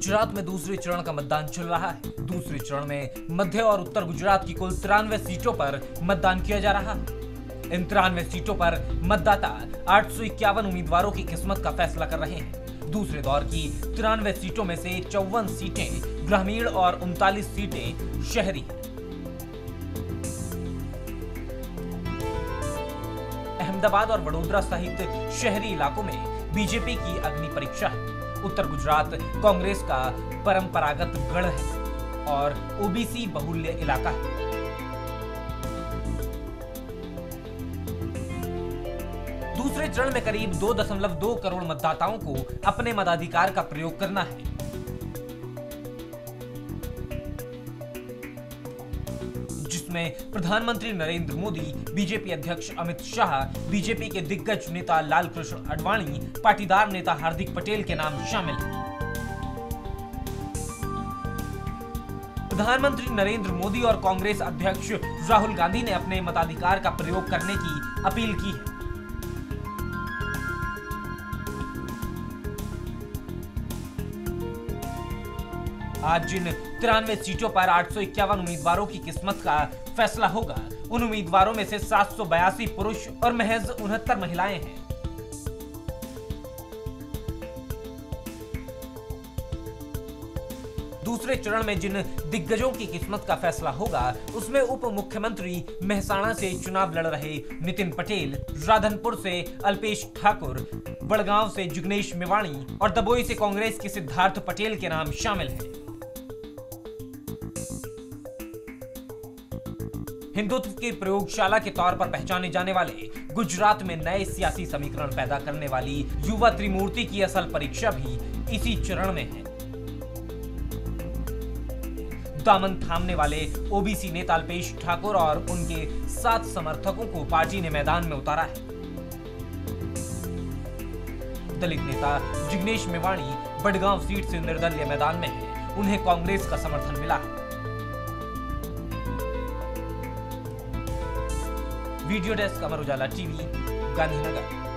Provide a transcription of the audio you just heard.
गुजरात में दूसरे चरण का मतदान चल रहा है। दूसरे चरण में मध्य और उत्तर गुजरात की कुल 93 सीटों पर मतदान किया जा रहा है। इन 93 सीटों पर मतदाता 851 उम्मीदवारों की किस्मत का फैसला कर रहे हैं। दूसरे दौर की 93 सीटों में से 54 सीटें ग्रामीण और 39 सीटें शहरी हैं। अहमदाबाद और वडोदरा सहित शहरी इलाकों में बीजेपी की अग्नि परीक्षा है। उत्तर गुजरात कांग्रेस का परंपरागत गढ़ है और ओबीसी बहुल्य इलाका है। दूसरे चरण में करीब 2.2 करोड़ मतदाताओं को अपने मताधिकार का प्रयोग करना है। जिसमें प्रधानमंत्री नरेंद्र मोदी, बीजेपी अध्यक्ष अमित शाह, बीजेपी के दिग्गज नेता लालकृष्ण आडवाणी, पाटीदार नेता हार्दिक पटेल के नाम शामिल हैं। प्रधानमंत्री नरेंद्र मोदी और कांग्रेस अध्यक्ष राहुल गांधी ने अपने मताधिकार का प्रयोग करने की अपील की है। आज जिन 93 सीटों पर 851 उम्मीदवारों की किस्मत का फैसला होगा, उन उम्मीदवारों में से 782 पुरुष और महज 69 महिलाएं हैं। दूसरे चरण में जिन दिग्गजों की किस्मत का फैसला होगा, उसमें उप मुख्यमंत्री मेहसाणा से चुनाव लड़ रहे नितिन पटेल, राधनपुर से अल्पेश ठाकुर, बड़गांव से जिग्नेश मेवाणी और दबोई से कांग्रेस के सिद्धार्थ पटेल के नाम शामिल हैं। हिंदुत्व की प्रयोगशाला के तौर पर पहचाने जाने वाले गुजरात में नए सियासी समीकरण पैदा करने वाली युवा त्रिमूर्ति की असल परीक्षा भी इसी चरण में है। दामन थामने वाले ओबीसी नेता अल्पेश ठाकुर और उनके 7 समर्थकों को पार्टी ने मैदान में उतारा है। दलित नेता जिग्नेश मेवाणी बड़गांव सीट से निर्दलीय मैदान में है। उन्हें कांग्रेस का समर्थन मिला है। Video desk Amar Ujala TV, Gandhinagar.